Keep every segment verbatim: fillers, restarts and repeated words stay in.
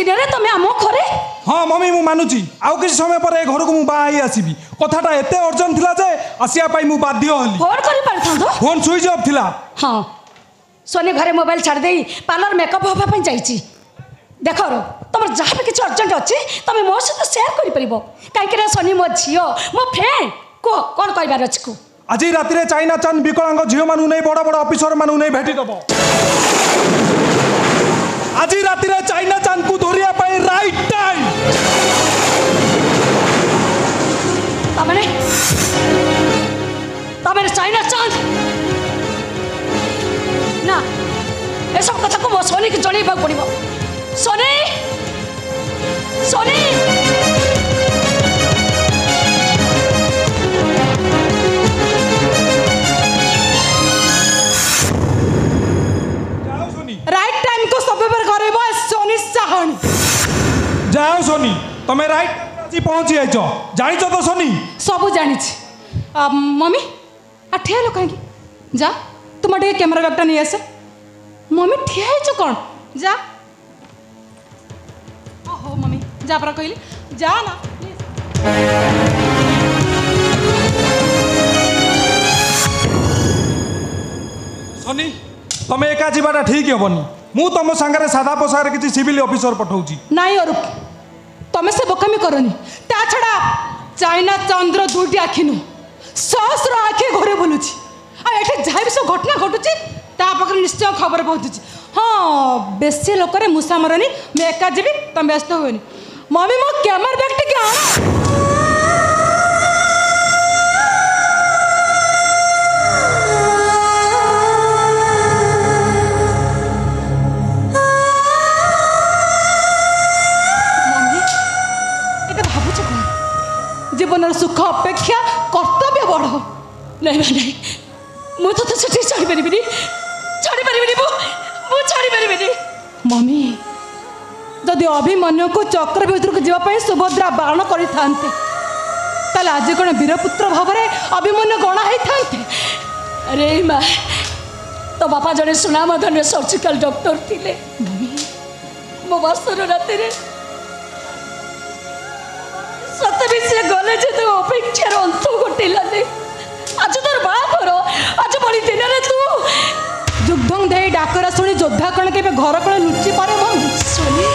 दिन रे तुम आम घरे हाँ मम्मी मु मानुची आउ किसी समय पर घर को मु बाई आसीबी कथाटा एते अर्जेंट थिला जे आसिया पाई मु बाध्य हली फोन करि परथांतो फोन स्विच ऑफ थिला हाँ सोनी घरे मोबाइल छाड़ दे पार्लर मेकअप होबा पई जाईची देखो रो तुम जहाँ भी किसी अर्जेंट अच्छी तुम मो सहित सेयार कर कहीं सोनी मो झी मो फ्रेंड कह कौन कहबार अच्छी को आज राति रे चाइना चांद विकलांग झील मानू नहीं बड़ बड़ ऑफिसर मानू नहीं भेटी दब आज राति रे चाइना चांद को धरिया पाई राइट टाइम तमने तमने चाइना चांद ना ए सब कथा को मो सोनी की जणैबा पड़िबो सोनी सोनी राइट टाइम को सब पर करेबो सोनी साहन जाओ सोनी तमे राइट आज पहुंची आइछ जानिछ तो सोनी सब जानि छी मम्मी आ ठिया लो काहे जा तुम टे कैमरा बैगटा नहीं आसे मम्मी ठिया है कौन जा ओहो मम्मी जा परा कहली जा ना सोनी तमे एका जीवाटा ठीक हेबनी मु तुम सांगरे सादा पोसारे किसी सिविल ऑफिसर पठाउची नहीं और तुम से बोकामी करनी ता छड़ा चाइना चंद्र दुईटी आखिनु सहस्र आखि घरे बोलुची आ एठे जहाँ भी सब घटना घटुची ता पाखरे निश्चय खबर पहुँचुची हाँ बेसी लोक मूसा मरनी मैं एका जीवी तुम व्यस्त हुए मम्मी मो कैमरा बैग टे आण जीवन सुख अपेक्षा कर्तव्य बड़ नहीं नहीं मुझे तो सेठी छाड़ी पारिबिनी छाड़ी पारिबिनी मु मु छाड़ी पारिबिनी मम्मी जदि अभिमन्यु को चक्र भीतर को जीवाई सुभद्रा बारण करें ताल आज कौन वीरपुत्र भाव में अभिमन्यु गणा होते अरे माँ तो बापा जड़े सुनामधन्य सर्जिकल डॉक्टर थिले मो बर्षर राति सत भी से गले जे तो अपेक्षार अंत घटेलानी आज तोर बाहाघर आज बड़ी दिन रे तू जुग्धं दे डाकरा शुणी योद्धा कण के घर कण लुचि पारे मम्मी सोनी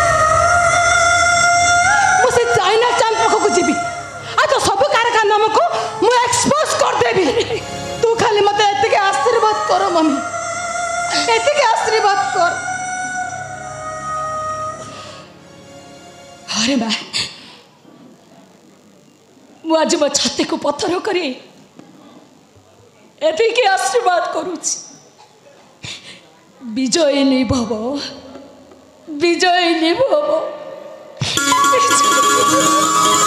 मुझे चाइना चांद पाखक जीवी आज तो सब कारखाना को मु एक्सपोज कर देबी तू खाली मते एतिके आशीर्वाद कर मम्मी एतिके आशीर्वाद कर अरे माँ मु आज मो छाती को पत्थर करी एतिके आशीर्वाद करुछि विजयिनी भव विजयिनी भव